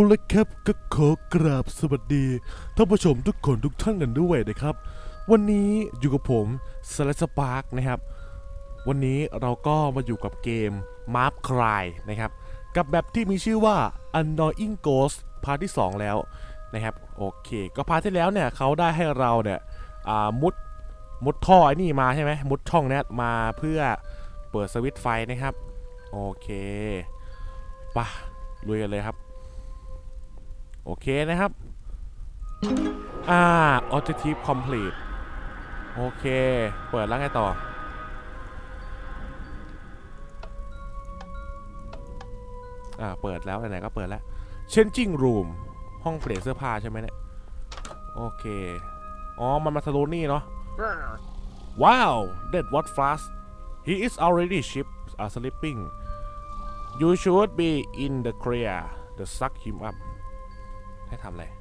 ละครับก็ขอกราบสวัสดีท่านผู้ชมทุกคนทุกท่านกันด้วยนะครับวันนี้อยู่กับผมสไลด์สปาร์กนะครับวันนี้เราก็มาอยู่กับเกม Map Cry นะครับกับแบบที่มีชื่อว่า Annoying Ghost พาร์ทที่ 2 แล้วนะครับโอเคก็พาร์ทที่แล้วเนี่ยเขาได้ให้เราเนี่ยมุดท่อไอ้นี่มาใช่ไหมมุดช่องนี้มาเพื่อเปิดสวิตช์ไฟนะครับโอเคป่ะลุยกันเลยครับโอเคนะครับobjective complete โอเคเปิดแล้วไงต่อเปิดแล้วไหนๆก็เปิดแล้ว changing room ห้องเปลี่ยนเสื้อผ้าใช่ไหมเนี่ยโอเคมันมาสโลนี่เนาะว้าว that was fast he is already sleeping you should be in the clear the suck him up ให้ทำอะไร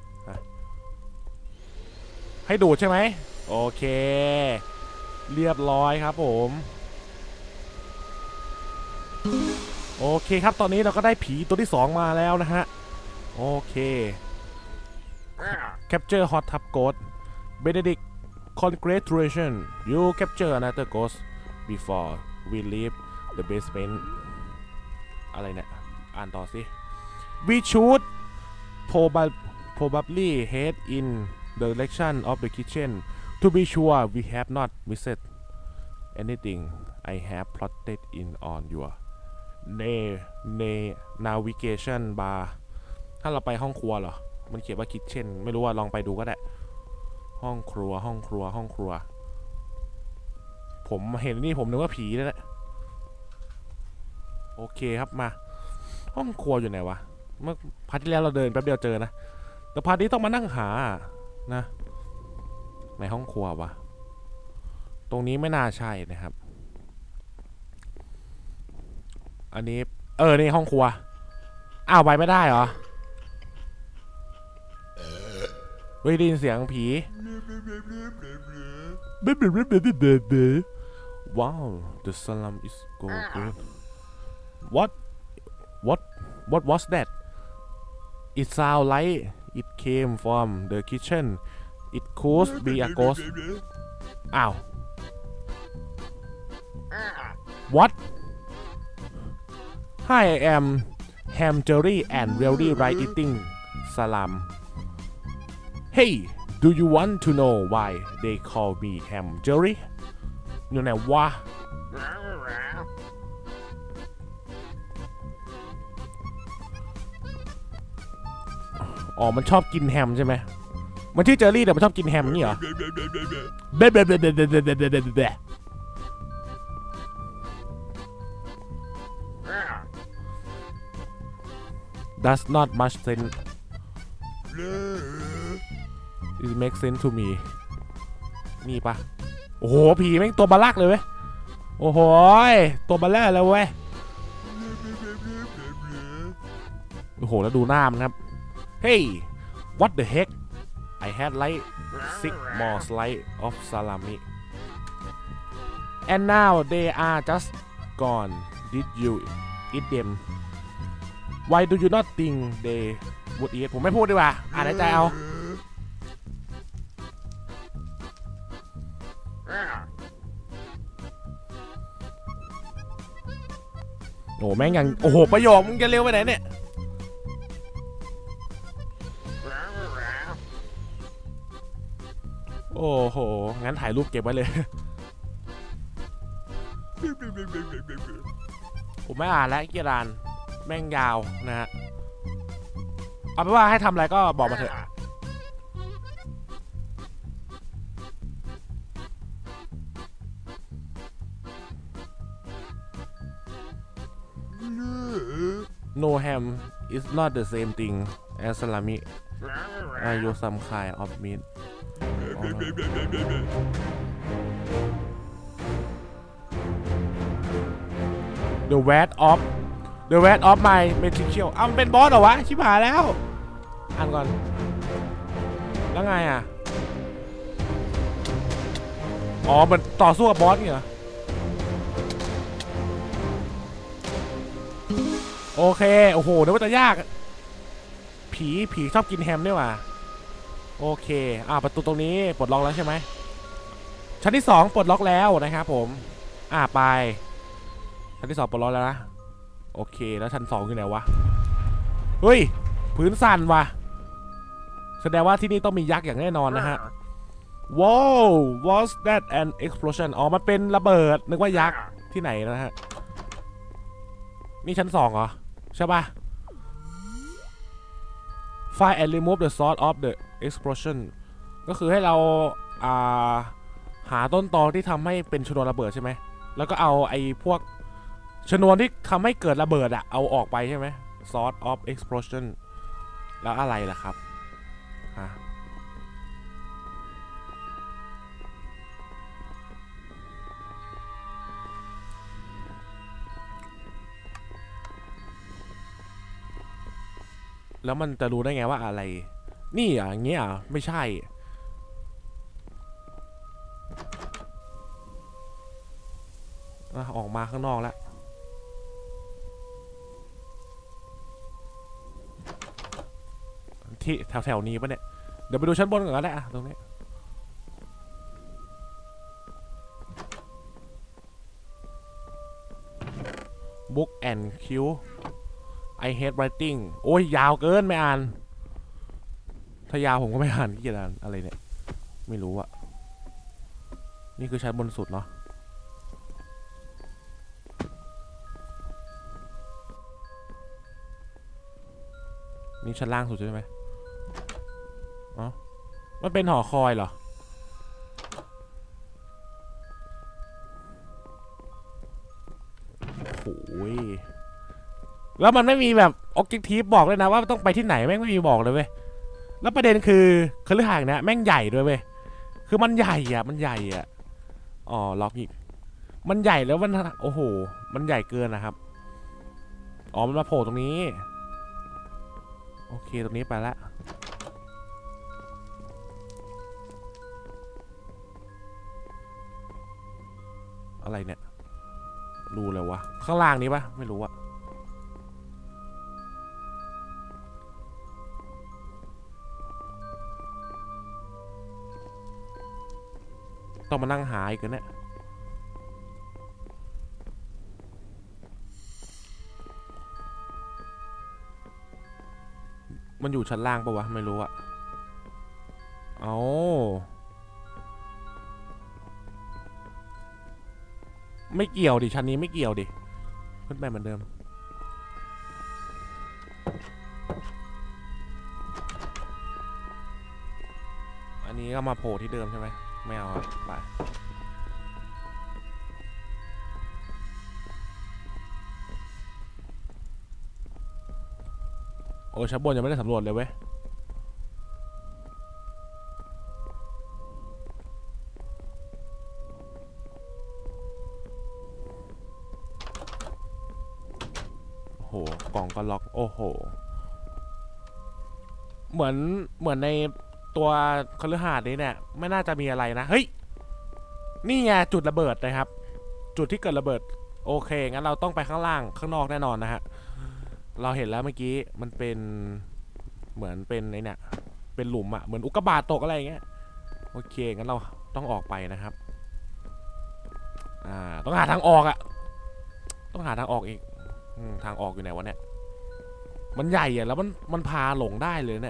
ให้ดูดใช่ไหมโอเคเรียบร้อยครับผมโอเคครับตอนนี้เราก็ได้ผีตัวที่2มาแล้วนะฮะโอเค Capture Hot Tub Ghost Benedict Congratulations you capture another ghost before we leave the basement อะไรเนี่ยอ่านต่อสิ we should probably head in the direction of the kitchen to be sure we have not missed anything I have plotted in on your navigation bar ถ้าเราไปห้องครัวเหรอมันเขียนว่า kitchen ไม่รู้ว่าลองไปดูก็ได้ห้องครัวผมเห็นนี่ผมนึกว่าผีนั่นแหละโอเคครับมาห้องครัวอยู่ไหนวะเมื่อพาร์ทที่แล้วเราเดินแป๊บเดียวเจอนะแต่พาร์ทนี้ต้องมานั่งหานะในห้องครัววะตรงนี้ไม่น่าใช่นะครับอันนี้นี่ห้องครัวไปไม่ได้เหรอเฮ้ยได้ยินเสียงผีว้าว the slum is go good what was that it sound like it came from the kitchen it could be a ghost what Hi I am Ham Jerry and really like eating salam Hey do you want to know why they call me Ham Jerry อยู่ไหนวะมันชอบกินแฮมใช่ไหมมันชื่อเจอรี่แต่มันชอบกินแฮมนี่เหรอDoes not much sense it makes sense to me นี่ปะโอ้โหผีแม่งตัวบาลักเลยเว้ยโอ้โหตัวบาล่าเลยเว้ยโอ้โหแล้วดูหน้ามันครับ Hey what the heck I had like 6 more slices of salami and now they are just gone did you eat them Why do you not think they would eat ผมไม่พูดดีกว่าอ่านในใจเอาโอ้แม่งยังโอ้โหประโยคมึงจะเร็วไปไหนเนี่ยโอ้โหงั้นถ่ายรูปเก็บไว้เลยผมไม่อ่านแล้วเกียร์ดานแม่งยาวนะฮะเอาเป็นว่าให้ทำอะไรก็บอกมาเถอะNo ham is not the same thing as salami I use some kind of meat The weight of my material มันเป็นบอสเหรอวะชิบหายแล้วอ่านก่อนแล้วไงมันต่อสู้กับบอสนี่เหรอโอเคโอ้โหนึกว่าจะยาก ผีผีชอบกินแฮมด้วยว่ะโอเคประตูตรงนี้ปลดล็อกแล้วใช่ไหมชั้นที่2ปลดล็อกแล้วนะครับผมไปชั้นที่2ปลดล็อกแล้วนะโอเคแล้วชั้น2อยู่ไหนวะเฮ้ยพื้นสั่นว่ะแสดงว่าที่นี่ต้องมียักษ์อย่างแน่นอนนะฮะว้าว was that an explosion มันเป็นระเบิดนึกว่ายักษ์ที่ไหนนะฮะนี่ชั้น2เหรอใช่ป่ะ Find and remove the source of the explosion ก็คือให้เราหาต้นตอที่ทำให้เป็นชนวนระเบิดใช่ไหมแล้วก็เอาไอ้พวกชนวนที่ทำให้เกิดระเบิดเอาออกไปใช่ไหม source of explosion แล้วอะไรล่ะครับแล้วมันจะรู้ได้ไงว่าอะไรนี่อย่างเงี้ยไม่ใช่ออกมาข้างนอกแล้วที่แถวนี้ปะเนี่ยเดี๋ยวไปดูชั้นบนก่อนก็ได้ตรงนี้Book and Q I hate writing โอ้ยยาวเกินไม่อ่านถ้ายาวผมก็ไม่อ่านที่จะอ่านอะไรเนี่ยไม่รู้อะนี่คือชั้นบนสุดเนาะนี่ชั้นล่างสุดใช่ไหมมันเป็นหอคอยเหรอโอ้ยแล้วมันไม่มีแบบออบเจกทีฟบอกเลยนะว่าต้องไปที่ไหนแม่งไม่มีบอกเลยเว้ยแล้วประเด็นคือคฤหาสน์เนี่ยแม่งใหญ่ด้วยเว้ยคือมันใหญ่ล็อกอีกมันใหญ่แล้วมันโอ้โหมันใหญ่เกินนะครับมันมาโผล่ตรงนี้โอเคตรงนี้ไปละอะไรเนี่ยดูเลยวะข้างล่างนี้ปะไม่รู้อะต้องมานั่งหาอีกเนี่ยมันอยู่ชั้นล่างปะวะไม่รู้อะไม่เกี่ยวดิชั้นนี้ไม่เกี่ยวดิขึ้นไปเหมือนเดิมอันนี้ก็มาโผล่ที่เดิมใช่ไหมไม่เอาไปโอ้ชั้นบนยังไม่ได้สำรวจเลยเว้ยโอ้โหกล่องก็ล็อกโอ้โหเหมือนในตัวคฤหาสน์นี้เนี่ยไม่น่าจะมีอะไรนะเฮ้ยนี่ไงจุดระเบิดนะครับจุดที่เกิดระเบิดโอเคงั้นเราต้องไปข้างล่างข้างนอกแน่นอนนะฮะเราเห็นแล้วเมื่อกี้มันเป็นเหมือนเป็นไอ้เนี่ยเป็นหลุมเหมือนอุกกาบาตตกอะไรอย่างเงี้ยโอเคงั้นเราต้องออกไปนะครับต้องหาทางออกต้องหาทางออกอีกทางออกอยู่ไหนวะเนี่ยมันใหญ่แล้วมันพาหลงได้เลย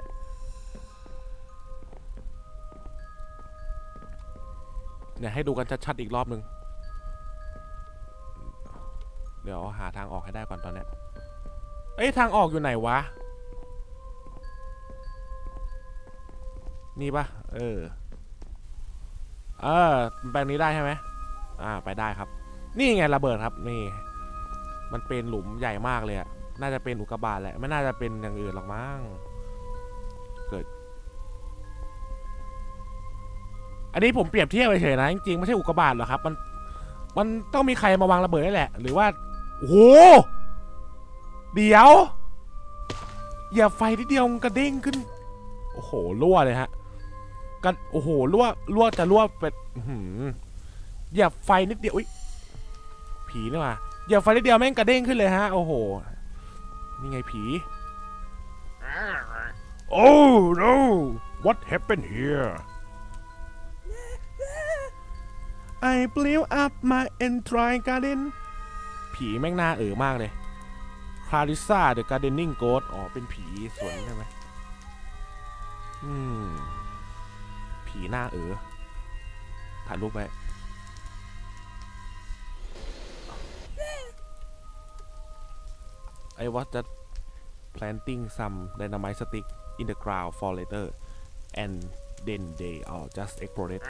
เนี่ยให้ดูกันชัดๆอีกรอบนึงเดี๋ยวหาทางออกให้ได้ก่อนตอนเนี้ยทางออกอยู่ไหนวะนี่ปะแปลงนี้ได้ใช่ไหมไปได้ครับนี่ไงระเบิดครับนี่มันเป็นหลุมใหญ่มากเลยน่าจะเป็นอุกกาบาตแหละไม่น่าจะเป็นอย่างอื่นหรอกมั้งเกิดอันนี้ผมเปรียบเทียบเฉยๆนะจริงๆไม่ใช่อุกกาบาตหรอกครับมันต้องมีใครมาวางระเบิดนี่แหละหรือว่าโอ้โหเดี๋ยวอย่าไฟทีเดียวกระเด้งขึ้นโอ้โหรั่วเลยฮะกันโอ้โหรั่วจะรั่วเป็นอย่าไฟนิดเดียวอุ้ยผีนี่มาอย่าไฟนิดเดียวแม่งกระเด้งขึ้นเลยฮะโอ้โหนี่ไงผี no what happened here I blew up my entire garden ผีแม่งน่ามากเลยคาริซ่า the gardening ghost อ๋อเป็นผีสวนใช่ไหมผีหน้าถ่ายรูปไว้ I was just planting some dynamite stick in the ground for later and then they all just exploded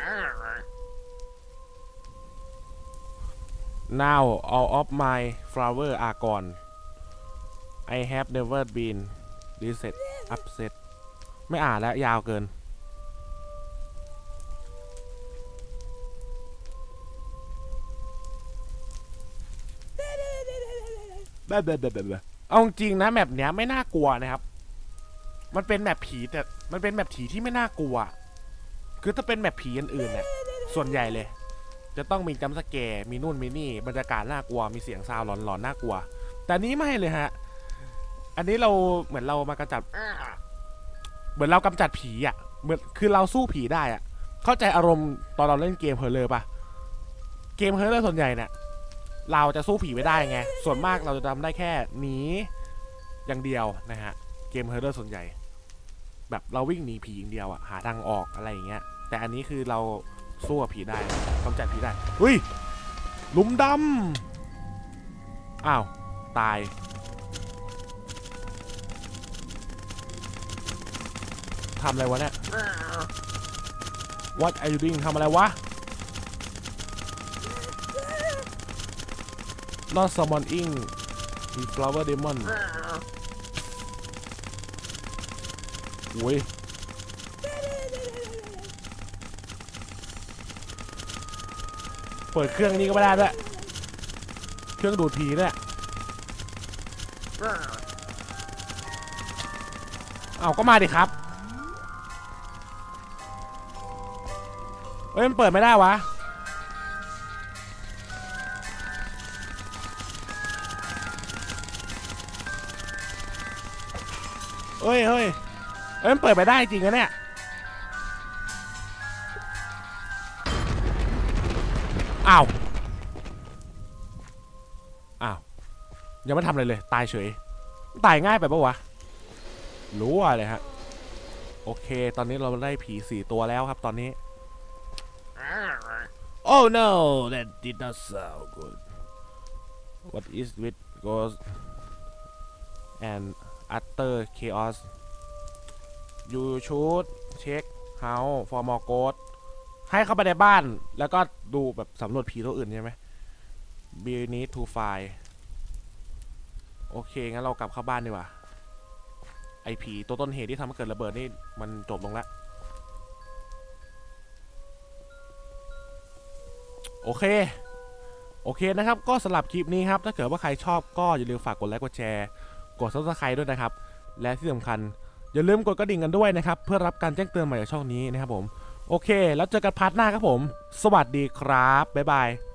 now all of my flowers are gone I have never been reset upset ไม่อ่านแล้วยาวเกินเอาจริงนะแมปเนี้ยไม่น่ากลัวนะครับมันเป็นแมปผีแต่มันเป็นแมปผีที่ไม่น่ากลัวคือถ้าเป็นแมปผีอื่นๆเนี่ยส่วนใหญ่เลยจะต้องมีจัมป์สแกร์มีนู่นมีนี่บรรยากาศน่ากลัวมีเสียงซาวหลอนๆน่ากลัวแต่นี้ไม่เลยฮะอันนี้เราเหมือนเรามากำจัดเหมือนเรากำจัดผีอ่ะเหมือนคือเราสู้ผีได้อ่ะเข้าใจอารมณ์ตอนเราเล่นเกมเฮอร์เลอร์ป่ะเกมเฮอร์เลอร์ส่วนใหญ่เนี่ยเราจะสู้ผีไม่ได้ไงส่วนมากเราจะทำได้แค่หนีอย่างเดียวนะฮะเกมเฮอร์เลอร์ส่วนใหญ่แบบเราวิ่งหนีผีอย่างเดียวอะหาทางออกอะไรอย่างเงี้ยแต่อันนี้คือเราสู้กับผีได้กำจัดผีได้เฮ้ยหลุมดำอ้าวตายทำอะไรวะเนี่ย What are you doing ทำอะไรวะ Not summoning the flower demon โว้ยเปิดเครื่องนี้ก็ไม่ได้ด้วยเครื่องดูดผีเนี่ยเอาก็มาดิครับเฮ้ยมันเปิดไม่ได้วะเฮ้ยมันเปิดไปได้จริงนะเนี่ยอ้าวยังไม่ทำอะไรเลยตายเฉยตายง่ายไปปะวะรู้อะไรฮะโอเคตอนนี้เราได้ผี4ตัวแล้วครับตอนนี้ Oh no that did not sound good What is with ghost and utter chaos You should check how for more ghost ให้เข้าไปในบ้านแล้วก็ดูแบบสำรวจผีตัวอื่นใช่ไหม Be need to find โอเคงั้นเรากลับเข้าบ้านดีกว่าไอผีตัวต้นเหตุที่ทำให้เกิดระเบิดนี่มันจบลงแล้วโอเคนะครับก็สำหรับคลิปนี้ครับถ้าเกิดว่าใครชอบก็อย่าลืมฝากกดไลค์กดแชร์กด Subscribe ด้วยนะครับและที่สำคัญอย่าลืมกดกระดิ่งกันด้วยนะครับเพื่อรับการแจ้งเตือนใหม่จากช่องนี้นะครับผมโอเคแล้วเจอกันพาร์ทหน้าครับผมสวัสดีครับบ๊ายบาย